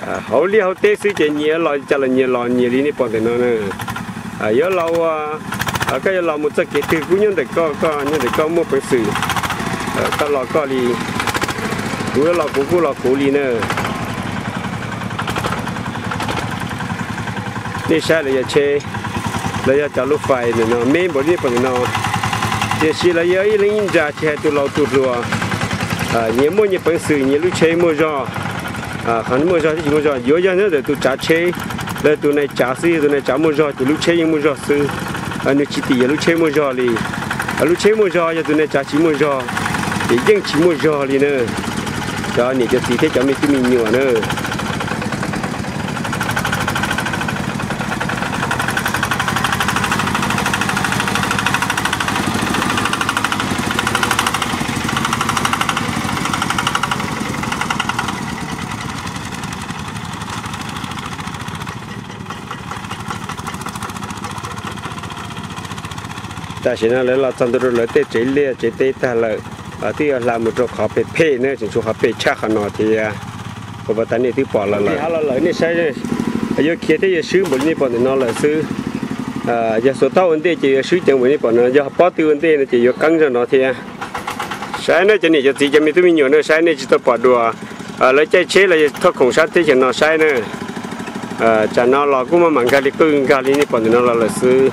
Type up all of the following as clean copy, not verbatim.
hậu li hậu tết xứ chỉ nhiều lò cho là nhiều lò nhiều đi này bọn thì nó nè nhớ lâu cái lò một chiếc cái từ cũng nhân để nhân để có một cái sự cái lò có đi cứ lò cũ đi nèนี่ใช่เลยจะเชยเลยจะจับลูกไฟเนี่ยเนาะไม่บริบทเนาะเดี๋ยวสิเลยยังลิงจ่าเชยตัวเราตัวรัวเนี่ยมั่วเนี่ยเป็นสื่อเนี่ยลูกเชยมั่วจ่อขันมั่วจ่อที่มั่วจ่อเยอะแยะเนี่ยเดี๋ยวตัวจ่าเชยแล้วตัวในจ่าซื้อตัวในจ่ามั่วจ่อตัวลูกเชยยังมั่วจ่อซื้ออันนี้ชิติลูกเชยมั่วจ่อเลยลูกเชยมั่วจ่อจะตัวในจ่าชิมั่วจ่อเดี๋ยวยังชิมั่วจ่อเลยเนี่ยจ่อเนี่ยจะสีที่จ่าไม่ที่มีเหนียวเนี่ยแต่ฉะนั้นเราทำตัวเราเตะเจเล่เจเตะแต่ละที่เราหมดเราขอเป็ดเพ่เนี่ยถึงช่วงขอเป็ดชักขนอทีเพราะว่าตอนนี้ที่ปอดเราเลยเราเลยนี่ใช่เลยเยอะเขียนที่จะซื้อบนนี้ปอดเนี่ยเราเลยซื้อยาสูบเต้าอันเดียจะซื้อจังบนนี้ปอดเนี่ยยาปอดตัวอันเดียจะยกกังจะนอทีใช่เนี่ยจะนี่จะตีจะมีตัวมีอยู่เนี่ยใช่เนี่ยจะตัวปอดดัวแล้วใจเชื่อเลยทดของชัดที่จะนอใช่เนี่ยจะนอเราก็มาหมั่นการิกุนการินี่ปอดเนี่ยเราเลยซื้อ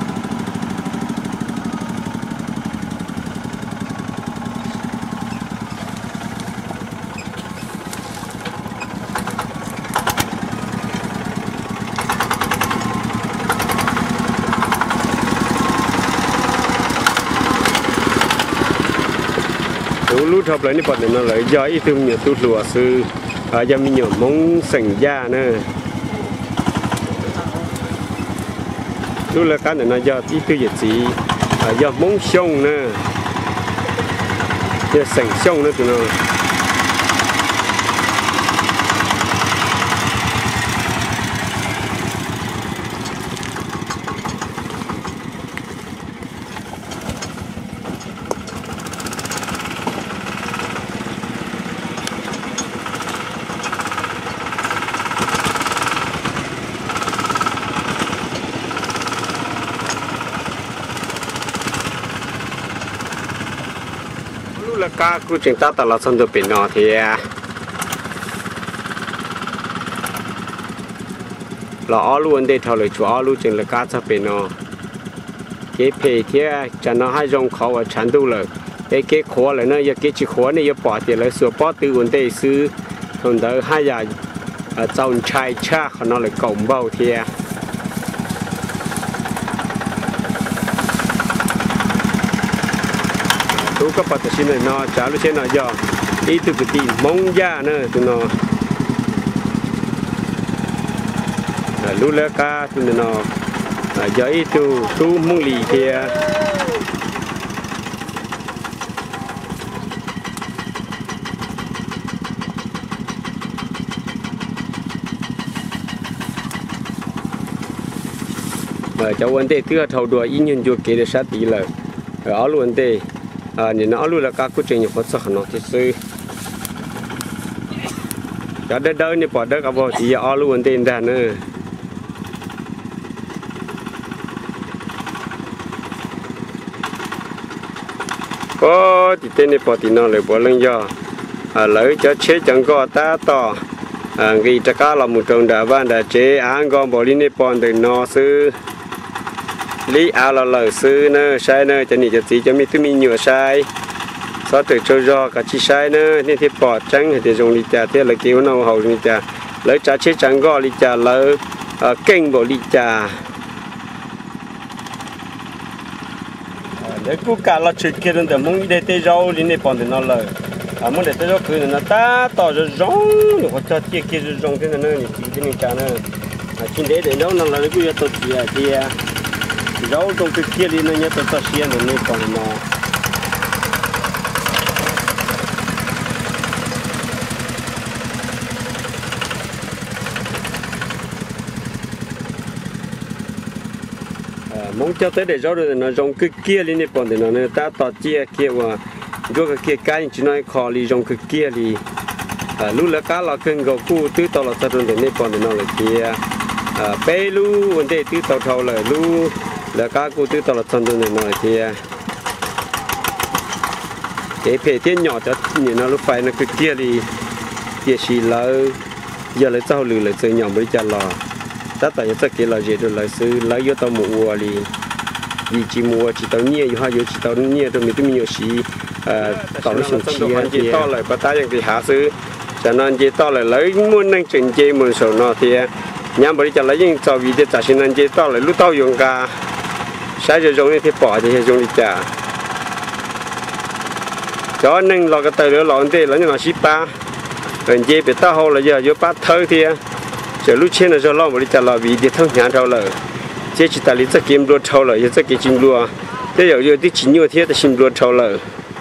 รู้ทับเลยนี่ปอดเนี่ยเลยย่อยตึมเนี่ยตัวหลัวซื้อยังมีหยมมงสัญญาเนอะรู้แล้วกันเนี่ยย่อที่ตัวใหญ่สีย่อมงช่องเนอะจะสัญช่องเนอะตัวเนอะแล้วก็กูจึงตัดตลอดส่วนตัวเป็นนอเทียเราอ้อรู้อันเดียวเลยชัวอ้อรู้จึงแล้วก็จะเป็นนอเก็บเพเทียจะนอให้ยงเขาว่าฉันดูเลยเก็บขวเลยเนาะอย่าเก็บจีขวเนี่ยอย่าปอดเดียวเลยส่วนปอดตื่นได้ซื้อคนเดินให้ยาเจ้าชายชาเขานอเลยกลมเบาเทียรู้ก็ปัตตชินเลยเนาะจ้าลูกเชนเนาะย่ออีตุกตีมงย่าเนอะตัวเนาะรู้แล้วก็ตัวเนาะย่ออีตุมุงลีเทียเจ้าวันเดย์เตื้อเท่าดัวอินยันจูเกเดชาตีเลยเอาล้วนเดย์นี่น้าลูกแล้วก็กูจึงอยู่คนสักหน่อยที่ซื้อจะได้เดินนี่ปอดเดินกับบ่ที่เอาลูกอันเดินได้เนอะก็ที่เต้นนี่ปอดที่น้าเลยบ่เรื่องย่อเลยจะเช็ดจังก็ตาต่อกี่จะก้าเราหมุนตรงดาบ้านดาเจอ่างก็บ่ลินี่ปอนเดินนอซื้อlý áo là lời sư nè sai nè cho nênจะมีตัวมีเหนือใช้ซอสตึกโจโจกับชีใช้เนอะนี่ที่ปอดจังที่ตรงลิจ่าที่เราเกี่ยวน้ำหอมลิจ่าแล้วจ่าเชื่อจังก็ลิจ่าแล้วเก่งบ่ลิจ่าเดี๋ยวกูกะเราชุดเกี่ยวกับมึงได้เตะเราลินี่ปอนเดินนั่นเลยมึงได้เตะเราคือนั่นตาต่อจะร้องหรือว่าจะเกี่ยวจะร้องที่นั่นนี่ที่นี่จ่าเนอะกินได้เดี๋ยวนั่นเลยกูจะตัวเจียเราต้องไปเกี่ยวนี่เนี่ยตัวเสียนั่นนี่ปอนเนาะมองเจ้าเต๋อเดี๋ยวเราเนี่ยจงคือเกี่ยวนี่ปอนเดี๋ยวเนี่ยตาต่อเจียเกี่ยวว่าดูกับเกี่ยวกันจีน่อยคอลีจงคือเกี่ยวลี lú là cá là cần gạo cũ tứ tàu là tàu để nếp bọn để nó là kia bé lú vấn đề tứ tàu thầu là lú là cá cũ tứ tàu là tàu để nó là kia cái phê thiên nhỏ cho nhìn nó lúc phải nó cứ kia đi kia xì lỡ giờ lấy tàu lử lấy chơi nhỏ mới chả lò tất cả những cái là gì rồi lấy sư lấy vô tàu mua đi vì chỉ mua chỉ tàu nhẹ hay chỉ tàu nhẹ rồi mình tự nhiều xí tàu nó xong xí chỉ to lại bắt tay những cái hạ sư cho nên chỉ to lại lấy muốn năng chỉnh chế muốn sầu nó thì nhắm bữa cho lấy những tàu vì để trả xin năng chỉ to lại lúc tàu dùng cả sai rồi dùng thì bỏ thì dùng đi trả cho nên là cái tàu nó lỏng thế là như là ship ba rồi chế bị tao hậu là giờ vô bắt thơi thì giờ lúc trên là cho lo bữa trả là vì để thâu nhà thâu lợi chế chỉ ta lấy cái kiếm đua thâu lợi cái kiếm đua thế giờ thì chỉ nhiều thế thì kiếm đua thâu lợi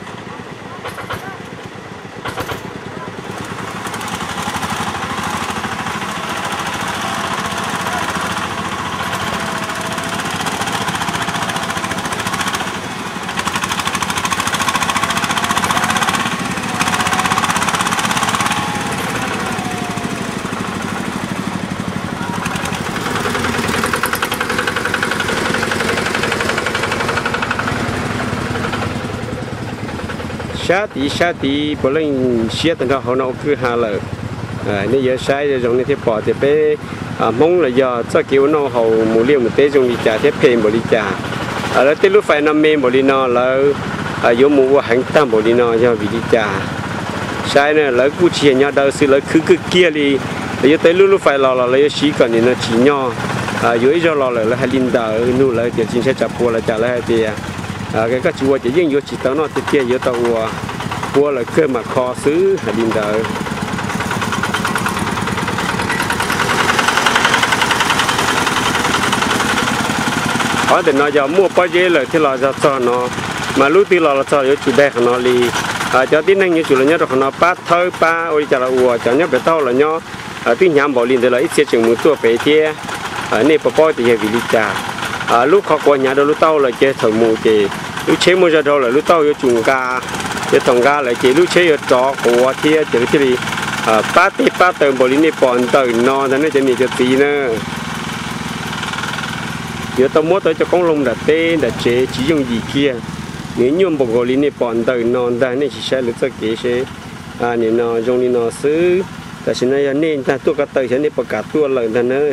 sát tí bữa lên xe tận đó họ nó cứ hà lợi nếu giờ sai rồi dùng thì bỏ thì bé mong là giờ cho kiểu nó hầu mù liêu một té dùng đi trả thế phê một đi trả ở đó tới lúc phải năm mê một đi nó là vô mù hành tam một đi nó cho vì đi trả sai nữa lấy cú chia nhau đâu xí lấy cứ kia đi giờ tới lúc phải lò lấy xí còn thì nó chỉ nhau dưới cho lò là hai linh đờ nu lấy tiền chính sẽ chặt bùa là trả lại hai tiền cái các chúa chỉ riêng vô chỉ tao nó thì kia vô tao bùa là cơ mà kho xứ hai linh đờ ở đây nó giờ mua bao nhiêu là thì là cho nó mà lúc thì là cho chủ đề của nó đi cho tiếng năng như chủ là nhớ được nó bắt thơi ba ôi chả là ủa chả nhớ về tao là nhớ tiếng nhảm bảo liền thì là ít xe chừng một tua về thế này bao thì vì đi trả lúc họ qua nhà đó lúc tao là chơi thầu mù thì lúc chế mua ra đâu là lúc tao vô trùng ca cho thằng ca là chỉ lúc chế ở trọ của thế chỉ cái gì bắt tờ bảo liền này bọn tờ nó thế này chỉ cho tí nữa giờ tao mua tới cho con lông đặt tên đặt chế chỉ dùng gì kia nếu như một cái này bọn tờ non đây này chỉ sẽ được cho cái sẽ nên nó dùng đi nó xứ tại sao này nên ta tua cái tờ sẽ nên bắt cả tua lợn thân nữa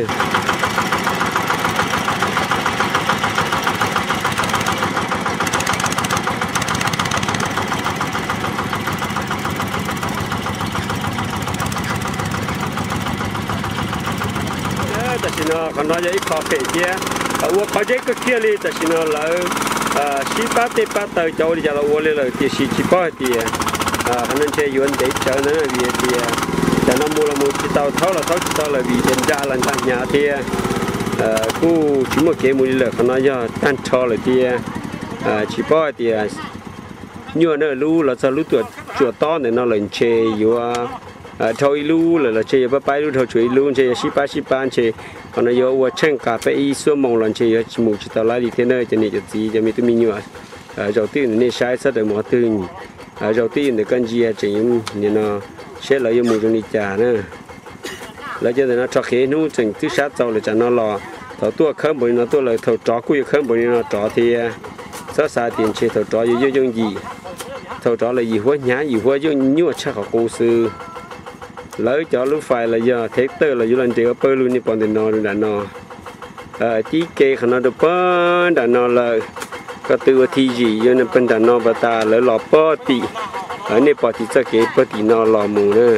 tại sao nó còn nói vậy khó kể kia uống khó chế cái kia đi tại sao nó là xí bát tờ châu đi cho là uống lên là thì xí chỉ bao thì hắn nên chơi yuan để chơi nữa vì thì cho nó mua là mua chỉ tàu tháo là vì tiền ra là thằng nhà thì cô chỉ một cái mua đi là hắn nói cho tan cho là thì chỉ bao thì nhiều nữa lú là sao lú tuổi chuột to này nó lên chơi vừa thôi lú là chơi bắp bái lú thôi chơi lú chơi xí ba chơi còn nó vừa chân cà phê số mong lần chơi chỉ một chỉ tàu lại đi thế nơi cho nên gì cho mình tụi mình nhiều đầu tiên nên sai sát được mọi thứ đầu tiên để con gì chỉ nên nó sẽ lấy một trong đi trả nữa lấy cho nên nó cho khí nó chừng thứ sát sau là cho nó lò thầu tua khớp bởi nó tua là thầu chó cùi khớp bởi nó chó thì sáu xa tiền chơi thầu chó vô dùng gì thầu chó là gì hóa nhá gì hóa dùng nhiều chắc học công sư lấy cho lúc phải là giờ thế tơ là vô lần chơi ở bơi luôn đi còn thì nó đã nó chỉ kê khả năng được bơi đã nó là có từ thi gì cho nên bên đã nó bà ta lấy lò bơ tị ở nơi bỏ thì sẽ kê bơ tị nó lò mù nữa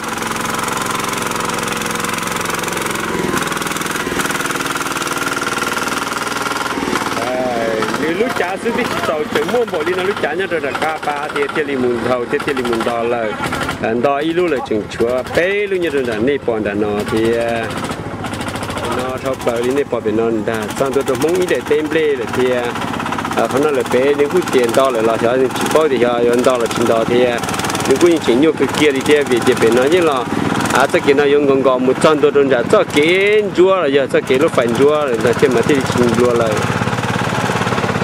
lúc trả sư biết tàu chở mua bộ đi nó lúc trả nhá rồi là cá ba thì thiết lý mùng thầu thiết lý mùng đỏ là đỏ ít lúc là chừng chúa bé lúc như rồi là nếp bọn đã nó thì nó thâu bờ đi nếp bọn bên nó đã xong tôi mong ý để tem lê là thìเขาnói là bé nếu cứ tiền to là cho chỉ bao thì cho tiền to là tiền to thì nếu cứ chỉ nhiều cái kia thì thế vì bên nó như là tất cả nó dùng còn 100 đô ra cho cái chúa là giờ cho cái lúc phải chúa là trên mà thì chừng chúa là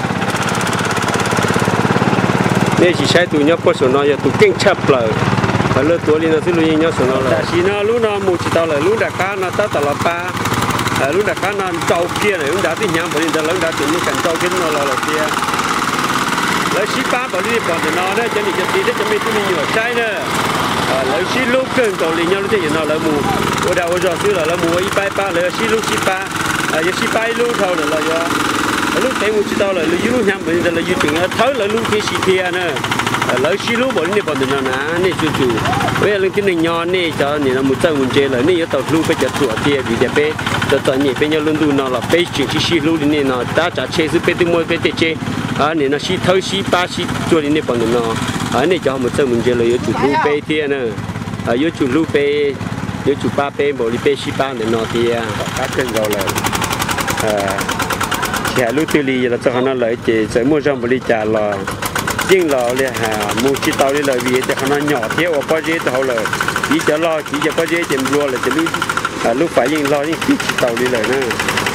nên chỉ sai tụi nhóc có số nó giờ tụi kinh chấp lời lỡ tuổi đi nó sẽ lui nhau sớm rồi chỉ nó lúc nó mua chỉ tao là lúc đã cá nó tao là ba lúc đã cá nó trâu kia này lúc đã thì nhang bởi vì lúc đã tự nhiên cảnh trâu kia nó là kia lấy xí ba bởi vì bọn nó đấy cho nên cho tí đấy cho mình tụi mình nhiều trái nữa lấy xí lúc cần cầu liền nhau lúc thì nó là mù ở đâu ở rồi xứ là mù ít ba lấy xí lúc xí ba giờ xí ba lúc thôi là do lúc thấy một chỉ tao là lúc nhang bởi vì là lúc chừng thớ là lúc kia xí kia nữa lấy xí lúc bọn nó nè này chú bây giờ lên cái này nhỏ này cho nên là một trăm một chế là này tàu lúc bây giờ chuột tiền vì để bé tao nhỉ bây giờ luôn nó là bé chừng xí lúc này nó đã trả chế sự bé từ mỗi bé chế này nó xí thâu xí ba xí chuột này bọn nó này cho một trăm một chế là yếu chủ lúc bé tiền nữa yếu chủ lúc bé yếu chủ ba bé bỏ đi bé xí ba này nó thì các kênh rồi là thì lúc từ lì là cho nó lấy chế sẽ mua trong bỏ đi trả là riêng lò liền mua chỉ tàu đi lời vì cho nó nhỏ thiếu và bao nhiêu tàu lời chỉ cho lo chỉ cho bao nhiêu tiền luôn là cho lúc phải riêng lo những chỉ tàu đi lời nữa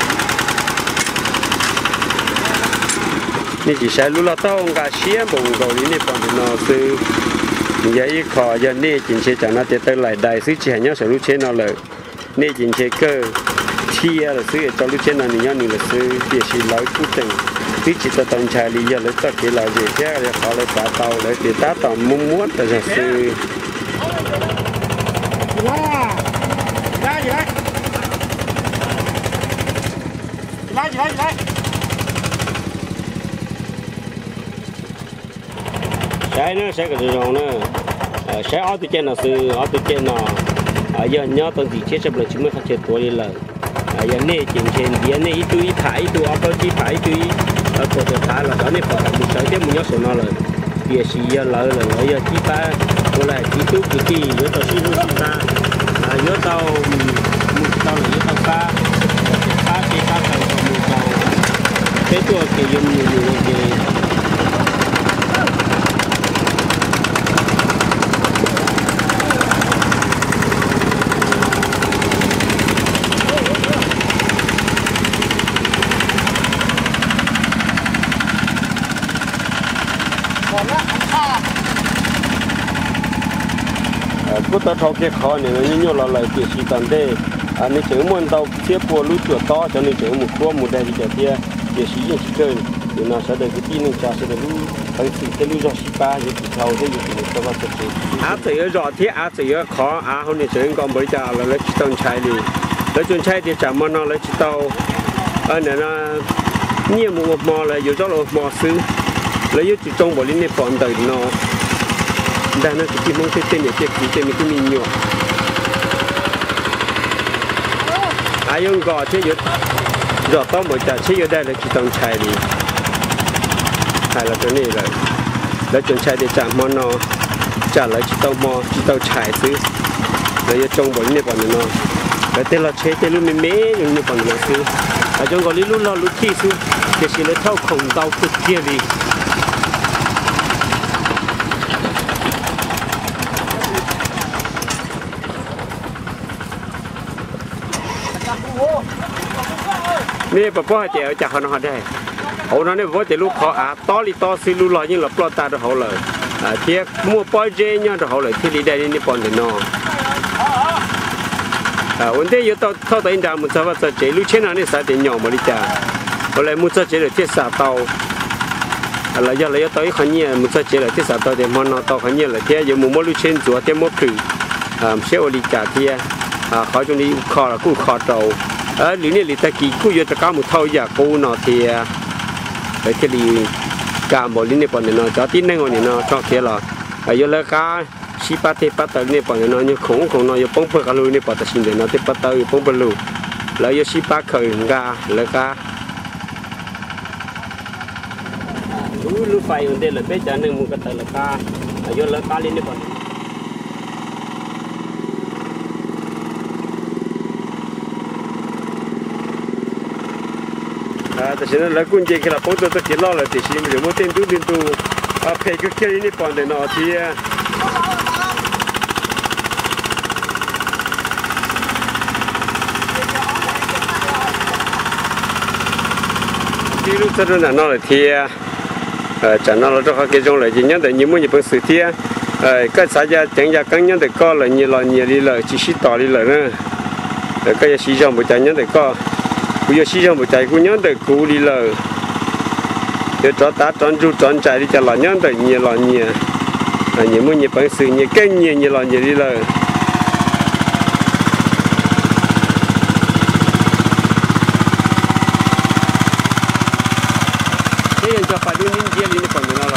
nên chỉ sai lúc là tàu cả xía bùng cầu đi nên bọn nó sư vậy khó giờ nên chính chế chẳng nó tới lại đại sứ chỉ nhớ sẽ lúc chế nó lời nên chính chế cơ chia là sư cho lúc chế nó nhớ là sư chỉ nói quyết định tí chỉ tao tông chài lý do lấy tất cả là gì chứ họ lấy cả tàu lấy thì ta tàu muốn tại sao sư cái nó sẽ cái rồng nữa sẽ ở từ trên là sư ở từ trên là giờ nhớ tao thì chết sắp là chúng mới phát triển tuổi đi là giờ này trên địa này ít tuổi phải tuổi ở bao nhiêu phải tuổi có thể thả là đó này phải một số cái mình nhớ số nó là địa sĩ là giờ chỉ ba có lại chỉ tu cái nhớ tao suy nghĩ ta nhớ tao một tao là nhớ tao ba cái ba thằng một tao cáiตัวcái dùng nhiều cái bút tao thâu cái khó này nó nhiều là lại chỉ tận đây nên chỉ muốn tao tiếp qua lúa chuột to cho nên chỉ một cua một đây thì chỉ chỉ sử dụng chỉ chơi thì nó sẽ được cái tin nên sẽ được lúa phải sử cái lúa giò xí ba thì thâu thế thì nó sẽ được chỉ ở giò thì chỉ ở khó hôm nay chỉ còn bây giờ là lấy chỉ tông chai đi lấy chôn chai thì chả món nó lấy chỉ tao này nó nhiều một mò là nhiều cho là mò xứ lấy yếu chỉ trong bỏ lên này bọn đời nó đang nó chỉ mong cái tên này cái tên mình cũng nhiều ai用gò chứ rồi tao mới trả chứ ở đây là chỉ tông chai đi hay là cái này là lấy chôn chai để trả món nó trả lại chỉ tao mò chỉ tao chai xứ lấy trong bỏ lên này bọn nó cái tên là chế tên luôn mê dùng như bọn nó xứ ở trong gọi lúc lo lúc thi xứ cái gì lấy thao khổng tao cực kia điนี่ป้าพ่อเจ้าจากเขาหน้าได้เขาหน้าเนี่ยว่าจะลูกเขาต่อลีต่อซื้อลูกลอยยิ่งหลับปลอดตาเขาเลยเทียบมัวปอยเจเนี่ยเขาเลยที่ลีได้นี่ปอนเดนอวันเดียวต่อตัวอินดามุสาวาจะเจลูกเช่นนั้นนี่สายเดียหยองมาลิจ่าอะไรมุสาวเจเลยที่สาเตาอะไรอย่างไรต่ออีกคนเนี่ยมุสาวเจเลยที่สาเตาเดี๋ยวมันนอต่อคนเนี่ยเลยเทียอยู่มุมลูกเช่นจัวเทียมดคือเชี่ยวลิจ่าเทียเขาจงนี้คอกู้คอเตาหรือเนี่ยหรือตะกี้กู้ยตะก้ามุเท่าอยากกู้นอเทียไปที่ดีการบริเนี่ยปนเนี่ยนอจอที่นั่งเนี่ยนอชอบเทียหรออยู่แล้วก็ชีปาเทปาตเนี่ยปนเนี่ยนออยู่ของนออยู่ป้องเพื่อกันรู้เนี่ยปนแต่สิ่งเดียวนะเทปาตอยู่ป้องเพื่อรู้แล้วอยู่ชีปาเคยงาแล้วก็รู้ไฟมันเดินเลยไปจานหนึ่งมันก็แต่ละก้าอยู่แล้วก้าเล่นเนี่ยปนแต่ฉันแล้วกุญแจแค่ละปุ๊บตัวเกี่ยวล้อเลยแต่ฉันไม่รู้ว่าเต้นตู้เพลก็แค่นี้ปอนเดนอที่ที่รู้สึกนั่นน่ะเลยที่จากนั้นเราจะเข้าเกี่ยวเลยจริงๆแต่ยิ่งมันยิ่งเป็นสื่อที่ cái xã gia chẳng gia cắn nhau để co là nhiều đi là chỉ xí tỏ đi là nữa cái xí rong bộ chạy nhau để co bây giờ xí rong bộ chạy cũng nhau để cú đi là để cho ta tròn chu tròn chạy đi cho là nhau để nhiều nhiều mua nhiều bằng sự nhiều cái nhiều đi là cho phải đi những gì đi còn nó là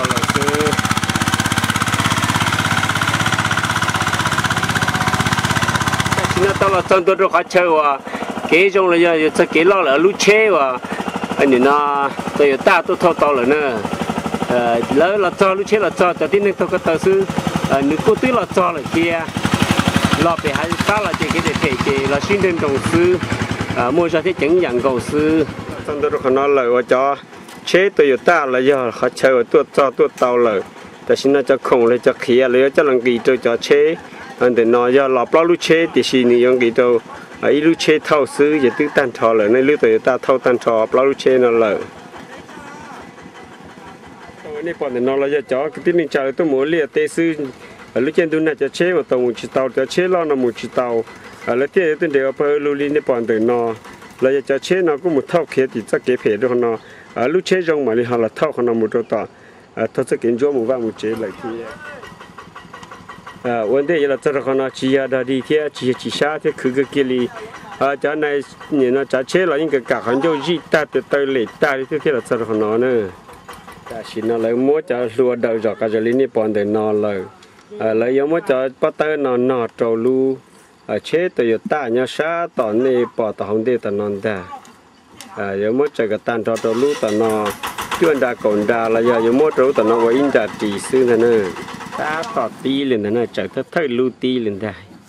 nó tao là trong tôi khó chơi và cái trong là giờ sẽ cái lo là lú chế và anh nó tôi ta tôi thao tao là nữa lỡ là cho lú chế là cho tí nên tôi có tao sư nếu cô tí là cho là kia lo về hai sao là chỉ cái để cái là sinh viên đồng sư mua cho thế chứng nhận cầu sư trong tôi khó nói lời và cho chế Toyota là do họ chơi tua tàu làแต่ฉันน่าจะคงเลยจะเขียเลยจะลังกีตัวจะเชอันเดียนอยาหลับล้อลูเชติชีนี่ยังกีตัวไอ้ลูเชเท่าซื้ออย่าตื้อตันทอเลยในลูกToyotaเท่าตันทอล้อลูเชนั่นเลยตัวนี้ปอนเดียนเราจะจ่อที่นี่จ่อตัวหมูเลี้ยเตซื้อลูกเจนตัวน่าจะเชว่าตัวหมูชิเตาจะเชล้อน้ำหมูชิเตาแล้วที่ตัวเดียวเพอลูลีนี่ปอนเดียนเราจะเชน่ะก็หมูเท่าเขียติจะเก็บเพดด้วยนลูกเชจงมาเลยฮะเราเท่าขนาดหมูตัวต่อถ้าจะกินจ้วหมูว่าหมูเชเลยที่วันเดียวเราจะขนาดชียาดีที่ชีชาที่คือก็กิลีจากในเนี่ยนะจากเชเรายิ่งกับขันโยจีตาเตยเล็ดตาที่เราจะขนาดเนี่ยจากชินอะไรมัวจะรัวเดาจากการจะลิ้นนี่ปอนเดินนอนเลยแล้วยังมัวจะปัตเตอร์นอนโจลูเชตัวอยู่ตาเนี่ยชาตอนนี้ปอตองเดียตนอนได้ยังมัวจะกับตันโจลูตนอนช่วยดาก่อนดาแล้วยังมัวรู้ตนอนว่าอินจัดตีซื้อนั่นเองตาต่อตีเลยนั่นจะเท่าลูตีเลยได้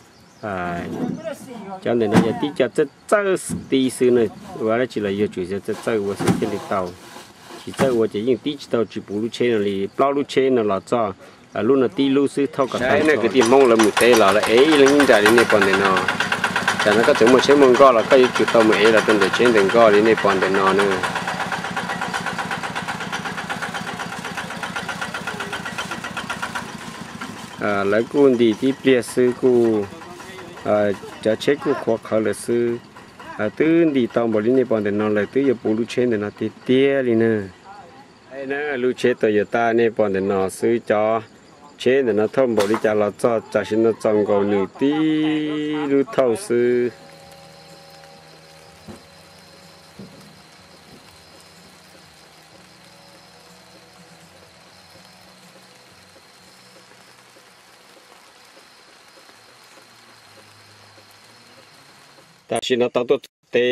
cho nên là tí cho chất tí xứ này và là chỉ là yêu chủ sẽ chất và sự kiện lịch tàu chỉ chất và chỉ những tí tàu chỉ bù lúa chế này bao lúa chế là cho luôn là tí lúa xứ thâu cả cái này cái tiền mong là một tê là ấy là những cái này còn để nó cho nó có chúng một chế mong co là cái chủ tàu mà ấy là tên để chế tiền co để này còn để nó nữa lấy cuốn đi tí bia sư cuจะเช็คกูขวบเขาเลยซื้อตื้นดีตอนบริเนปอนแต่นอนเลยตื้ออย่าปูลูเชนแต่นอนตีเตี้ยเลยนะไอ้นะลูเชนตัวอย่าตาเนี่ยปอนแต่นอนซื้อจอเชนแต่นอนท่อมบริจาเราจอจากฉันนอนจังกอหนึ่งตีลูเท่าซื้อแต่ฉันเอาตัวเตะ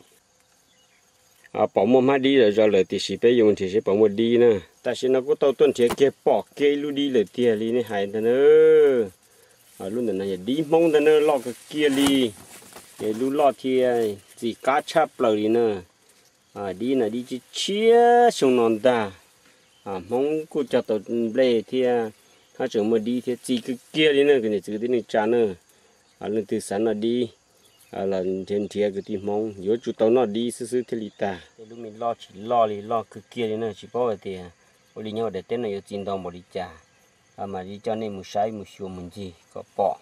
ปอมมาดีเลยจะเลยที่สิไป用ที่สิปอมดีนะแต่ฉันเอาก็ตัวต้นเทียเก็บปอกเกลูดีเลยเทียลีนี่หายแต่เนอรุ่นนั้นอย่าดีมองแต่เนอลอกก็เกียลีอย่ารู้ลอดเทียจีกาชับเลยเนอดีนะดีจีเชี่ยชงนอนตามองกูจะตัวเล่เทียถ้าเจอมาดีเทียจีก็เกียลีเนอก็เนี่ยจีที่นี่จานเนอเรื่องที่สันน่ะดีlà trên thiê cái tim mong yếu chủ tàu nó đi xứ thế lita lúc mình lo chỉ lo cứ kia đi nữa chỉ bảo thì ở đi nhau để tên này chín đồng một đi trả mà đi cho nên một sai một số một gì có bỏ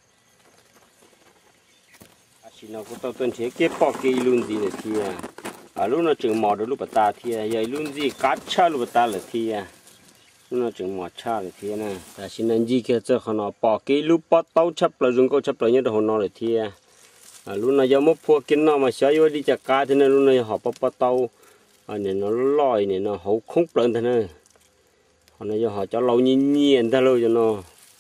chỉ nó có tàu tuần thiê kia bỏ kia luôn gì nữa thì lúc nó chừng mò được lúc bắt ta thì vậy luôn gì cắt cha lúc bắt ta là thì lúc nó chừng mò cha là thì nè là xin anh gì kia cho nó bỏ kia lúc bắt tàu chấp là dùng câu chấp là nhớ được nó là thì lúc này giờ mất phua kiến nó mà xóa vô đi chặt cá thế nên lúc này họ bắt tàu này nó lòi này nó hậu không lớn thế này họ này giờ họ cho lâu nhiên ta lâu cho nó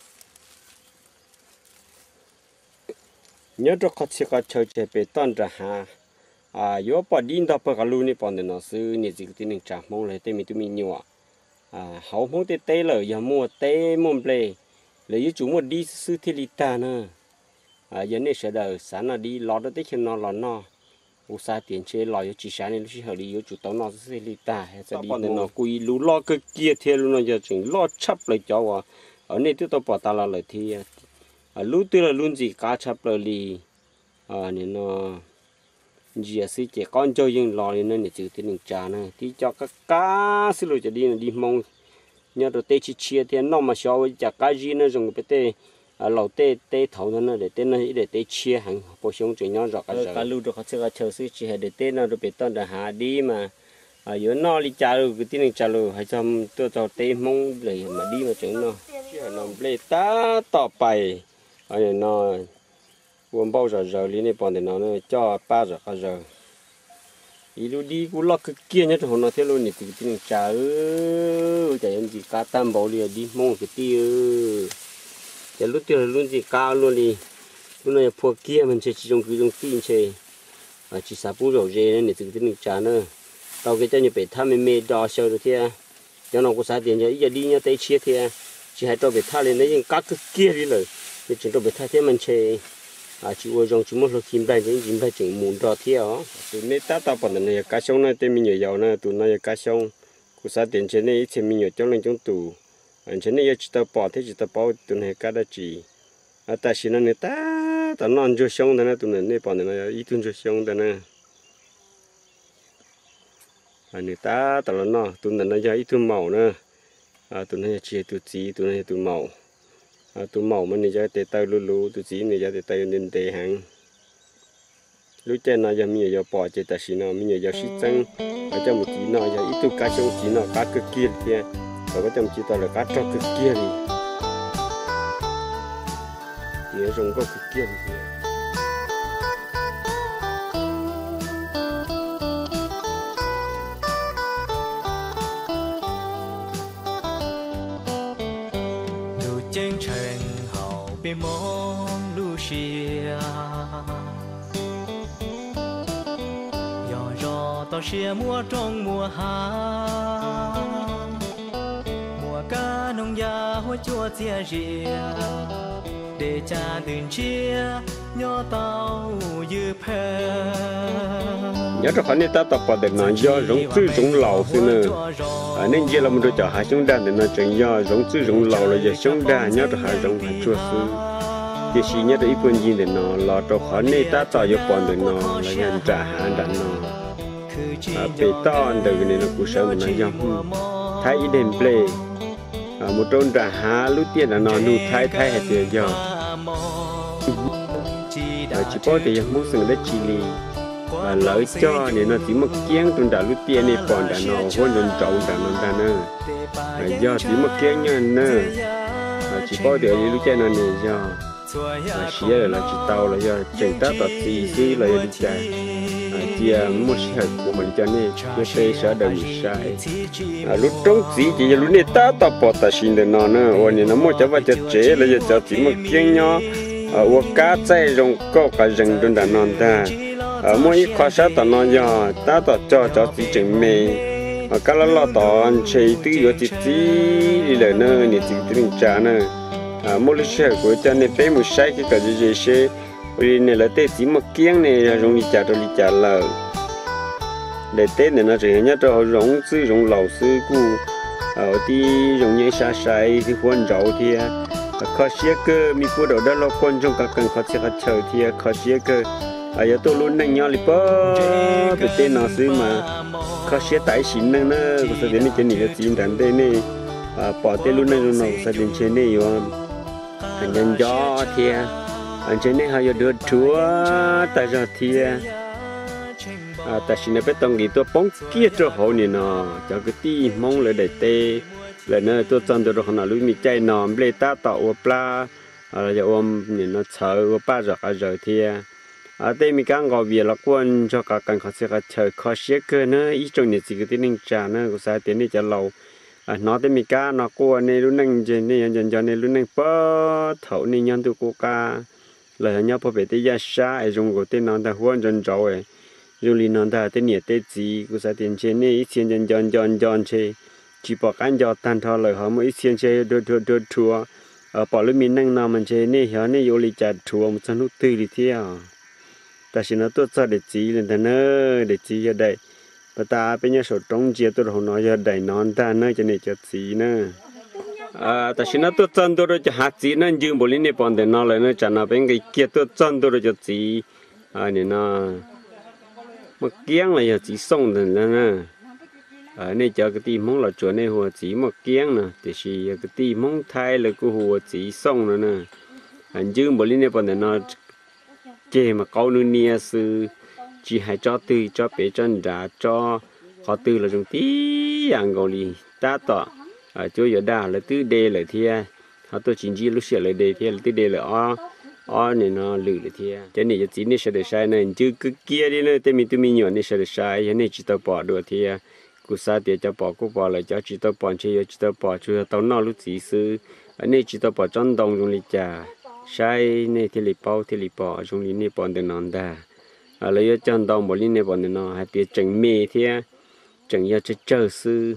nhớ cho khách sẽ có chơi chơi bê tông ra ha yếu bỏ đi đâu bỏ cả luôn này bỏ nó xứ này chỉ cái này trả mong lại tên mình tụi mình nhiều hậu mong tê lời giờ mua tê mồm play lấy yếu chúng một đi xứ thì lita nữa giờ này sẽ đợi sáng là đi lót tới khi nó nó u sa tiền chế lòi chỉ sáng này lúc chỉ hợp lý yếu chủ tàu nó sẽ đi ta sẽ đi nên nó cùi lú lo cái kia theo luôn nó giờ chừng lo chấp lại cho ở đây tôi bỏ ta là lời thì lú tôi là luôn gì cá chấp lời đi nên nó gì sẽ chỉ con chơi nhưng lòi nên để chữ tiền trà này thì cho các cá xin lỗi cho đi là đi mong nhớ rồi tê chi chia thì nó mà xóa chả cái gì nó dùng cái tê lẩu tê thầu nó để tê nó để tê chia hàng bổ sung cho nhau rõ cái lưu được họ sẽ chờ sự chỉ để tê nó được bị tao đã hạ đi mà giờ nó đi trả rồi cái tiền trả rồi hay xong tôi tao tê mong để mà đi mà chẳng nó lấy taต่อไปอันnó uống bao giờ lý này bọn thì nó cho 3 giờ cả giờ lúc đi cũng lo cái kia nhá thôi nó thế luôn này thì tiền trả chạy em chỉ cá tam bảo liền đi mong cái tiêu chạy lúc tiêu luôn gì cao luôn đi lúc này phô kia mình sẽ chỉ dùng tin chơi chỉ xả bún rồi dê nên từ tiền trả nữa tao cái cho như phải tham mê đo sơ rồi thế cho nó có xả tiền cho giờ đi nhá tay chia thế chỉ hay cho phải tham lên đấy nhưng các cái kia đi rồi thì chúng tôi phải tham thế mình chơi chỉ uống trong chúng một số kim đại những kim đại chỉnh muốn đo thế đó tụi này ta bọn này cá sấu này tên mình nhiều giàu này tụi này cá sấu của xã tiền trên này thì mình nhiều trong lên trong tủ trên này chỉ tao bỏ thế chỉ tao bỏ tụi này cá đã chỉ ta chỉ là người ta non cho sông này tụi này bọn này ít hơn cho sông này nè người ta tao nó tụi này giờ ít hơn màu nữa tụi này chỉ tụi này tụi màu tụi màu mình giờ để tay lú tụi chỉ này giờ để tay lên để hàng lúc trên nó giờ mình giờ bỏ chỉ ta xin nó mình giờ xí trắng ở trong một chỉ nó giờ ít tụi cá trong chỉ nó cá cực kia kia và có trong chỉ tao là cá cho cực kia đi nhớ dùng có cực kia đi bên mong Lucia, giờ rò tao xia mùa trong mùa hạ, mùa cá nông gia hoa chua chia rìa, để cha đừng chia nhớ tao như phê. Nhớ cho khoản này ta tập vào để nói do giống chữ giống lẩu xí nữa, nên giờ là mình được cho hai chúng ta để nói chuyện do giống chữ giống lẩu là giờ chúng ta nhớ cho hai giống hai chua xứ, thì chỉ nhớ được ít phần gì để nó là cho khoản này ta tạo cho bọn để nó là nhận trả hạn đàn nó, bị to từ cái này nó cũng sợ mình nói do, thái ý đền play, một trôn trả hạn lúc tiền là nó nuôi thái hay tiền do, chỉ có thì muốn sừng đất chili và lợi cho nên nó chỉ một kiếng trong đảo lúc tiền này còn đã nó hôn lên trộn đã nó ra nữa do chỉ một kiếng nha nữa chỉ có điều lúc chơi nó này do xía là chỉ tàu là do chạy tát tập xí là đi chạy chia một sự của mình cho nên cái xe sẽ đừng sai lúc trống chỉ lúc này ta tập bỏ ta xin được nó nữaวันนี้nó mua cho vợ cho chế là cho chỉ một kiếng nhỏ ở cá chay rong có cả rừng trong đàn non ta ở mỗi khoa sát tao nói giờ ta tao cho chỉ chừng mày cá lò tao ăn chơi tí rồi chỉ đi lời nữa thì chỉ tiếng trả nữa mỗi lúc chơi của cha này bé một sai cái gì xe vì này là tết chỉ một kiêng này rong đi trả lời để tết này nó chỉ nhớ cho rong lẩu sư cu ở đi rong nhảy xa sai thì huân rau thì khó xía cơ mi phụ đầu đó lo con trong các cần khó xía chờ thì khó xía cơ giờ tôi luôn nâng nhau lipo bị tên nó xí mà khó xía tái xin nâng nó có sao đến trên này là chỉ đàn đây này bỏ tên luôn nâng nó sao đến trên này rồi anh nhân gió thì anh trên này họ giờ đưa chúa tại sao thì tại xin là biết tông gì tôi bóng kia cho họ này nó cho cái tí mong lại để tê là nó tôi chọn được họ nào lúc mình chạy nọ lấy ta tạo ô pla giờ ôm nhìn nó sợ ô ba giờ thì đây mình càng gọi việc là quân cho cả cần họ sẽ chờ khó xếp cơ nữa ít trong những gì cái tiếng trà nữa của sai tiếng này cho lâu nó đây mình càng nó quân này lúc nâng trên này dần này lúc nâng bớt thấu này nhân từ cô ca là nhau phải tới gia sa ở trong của tên nó ta huân dần rồi rồi li nó ta tên nhiệt tên gì của sai tiếng trên này ít tiền dần chơi chỉ bỏ cái giọt tan thọ lời họ mới xiên chơi đưa chùa bỏ lên mình năng nào mình chơi này họ này vô lý chặt chùa một trăm nút tư đi theo ta chỉ nói tốt cho để chỉ lên thế nữa để chỉ ở đây và ta bây giờ số trong chia tôi họ nói ở đây non ta nơi cho này cho chỉ nữa ta chỉ nói tốt chân tôi cho hạt chỉ nên dừng bộ liên này bọn để nó lại nó chẳng nào bên cái kia tốt chân tôi cho chỉ này nó một kiếng là giờ chỉ xong rồi nè ở này cho cái tí mong là chỗ này hồ chỉ một kiếng nè thì chỉ cái tí mong thay là cái hồ chỉ xong nữa nè anh dương bởi này bọn nó chê mà câu nữa nia sư chỉ hay cho tư cho bé chân đã cho họ tư là dùng tí dạng gọi đi ta tỏ ở chỗ giờ đa là tư đề là thia họ tôi chỉ lúc xưa là đề thia là tư đề là này nó lử là thia cái này chỉ này sẽ được sai này chứ cứ kia đi nữa tên mình tụi mình nhỏ này sẽ được sai cái này chỉ tao bỏ được thia cú sa tiền cho bỏ cú bỏ lại cho chỉ tao bỏ chơi chỉ tao bỏ chơi tao nó lúc chỉ sư anh này chỉ tao bỏ chân đồng dùng lịch trả sai này thì lịch bỏ dùng lịch này bỏ được non đà lấy chân đồng bỏ lịch này bỏ được non hay tiền chẳng mê thia chẳng giờ chơi sư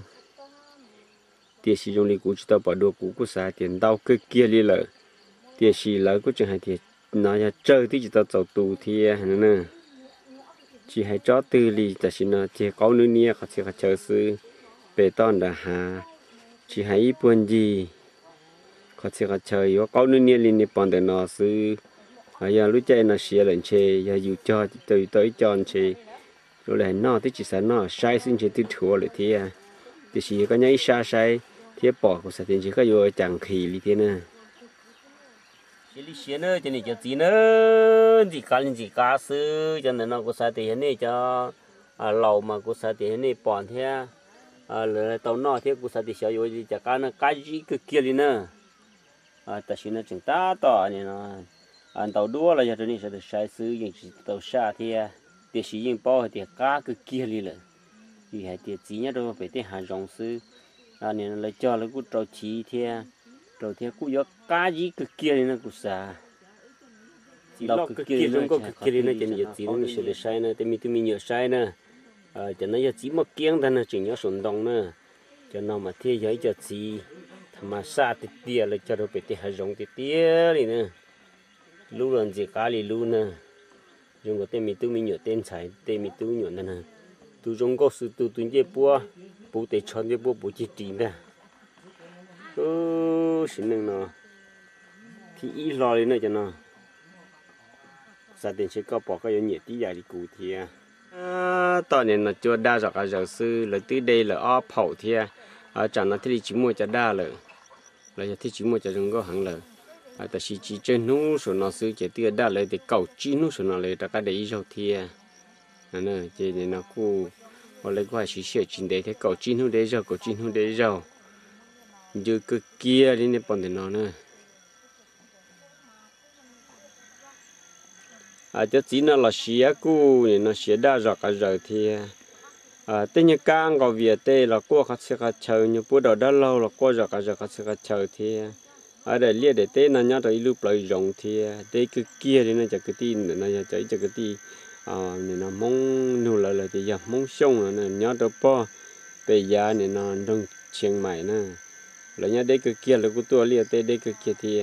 tiền sử dụng lịch cú chỉ tao bỏ được cú sa tiền đau cứ kia đi lợ tiền sử lợ cú chẳng hay tiền nó giờ chơi thì chỉ tao走tù thia nữa chỉ hay cho tư liแต่สินะที่เขานู่นเนี่ยเขาที่เขาเจอซื้อไปต้อนดาหาchỉ hayญี่ปุ่นจีเขาที่เขาเจออยู่เขานู่นเนี่ยลินญี่ปุ่นแต่นอซื้ออย่ารู้ใจน่ะเสียหลังเชยอย่าอยู่จอtớiจอนเชยrồi lại nọที่chỉ sản nọ sai xin chỉ tiêu thuaเลยที่ที่สิก็ยังsai saiที่ปอกก็สัตย์ที่ก็อยู่จังขีลิที่น่ะchỉ lý xí nữa cho nên cho gì nữa chỉ cá sư cho nên nó có sao thì này cho lẩu mà có sao thì này bòn thế rồi tàu nọ thế có sao thì xíu rồi cho cá nó cá gì cứ kia đi nữa ta xin nó chừng ta tỏ này nó tàu đua là cho nên sẽ được sai sư những tàu xa thế thì sử dụng bao thì cá cứ kia đi rồi thì hay thì chỉ nhớ đâu phải thế hàng rong sư nên là cho nó cũng trâu chí thế rồi thì cũng có cá gì cực kia này nó cũng xả đâu cực kia nó có cực kia nó chỉ chỉ nó sẽ được sai nữa, tại mình nhiều sai nữa, cho nó chỉ một kiêng thôi nó chỉ nhớ sồn đông nữa, cho nó mà thế giới cho chỉ, thằng mà xa thì tia là cho nó bị tia hay rong thì tia này nữa, lú lần gì cá thì lú nữa, dùng cái tên mình nhiều tên xài, tên mình nhiều nữa nè, tu dùng có sự tu tu chế bùa để chọn chế bùa chỉ tiền nè. Xin đừng nó thì ít lo lên nữa cho nó gia đình sẽ có bỏ cái nhiệt tí dài đi cụ thì tao này nó chưa đa rồi cả giờ sư là từ đây là ó phẩu thì chẳng nó thì chỉ mua cho đa rồi là thì chỉ mua cho chúng có hàng rồi tại chỉ trên nú số nó sư chỉ từ đaเลยthì cầu chỉ nú số nóเลยta cái đấy rồi thì nè chỉ nên nó cu hoặc là qua chỉ sửa chỉnh đấy thì cầu chỉ nú đấy rồi cầu chỉ nú đấy rồi giờ cứ kia đi nên bọn nó nữa cho chỉ nó là xía cu nó xía đa rồi cả rồi thì tên như cang gọi việt tê là qua khách sẽ khách chờ như bữa đầu đã lâu là qua rồi cả rồi khách sẽ khách chờ thì ở đây liệt để tê nó nhớ tới lúc lời rộng thì tê cứ kia đi nó cho cái tin nó chạy cho cái tin nó mong nụ lại thì giờ mong sông nó nhớ tới po bây giờ này nó đang chiang mày nữa là nhá đây cái kia là của tôi liệt đây cái kia thì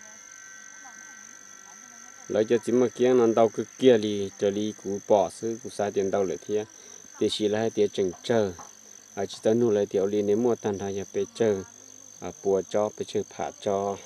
lấy cho chỉ mà kia nó đau cái kia thì trở đi của bỏ xứ của xa tiền đau lại thì chỉ là hai tiền chừng chờ chỉ tới nụ lại tiểu liền nếu mua tàn thay nhà bé chờ bùa cho bé chờ phá cho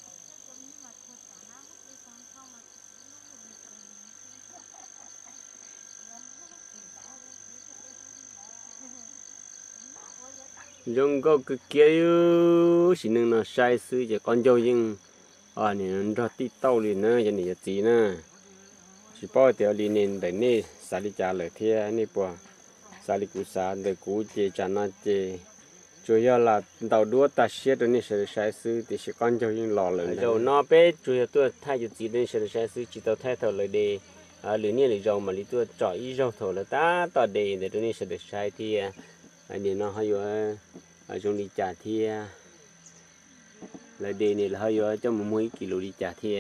dùng có cái kia xin đừng nó sai sư chỉ con dâu nhưng này nó ra tí tàu liền nữa cho nên gì nữa chỉ bao tiêu liền nên để nè xả đi trả lời thế nè bùa xả đi cú xả để cú chế trả nó chế chủ yếu là tàu đua ta xếp rồi nè sẽ sai sư thì chỉ con dâu nhưng lò lời rồi nó bé chủ yếu tôi thay cho gì nên sẽ sai sư chỉ tao thay thầu lời đề lửa nè lời dầu mà lý tôi chọi ý dầu thầu là ta tao đề để tôi nè sẽ được sai thì anh nó hay ở trong đi trả thì lại đề này là hơi cho một mấy kilo đi trả thì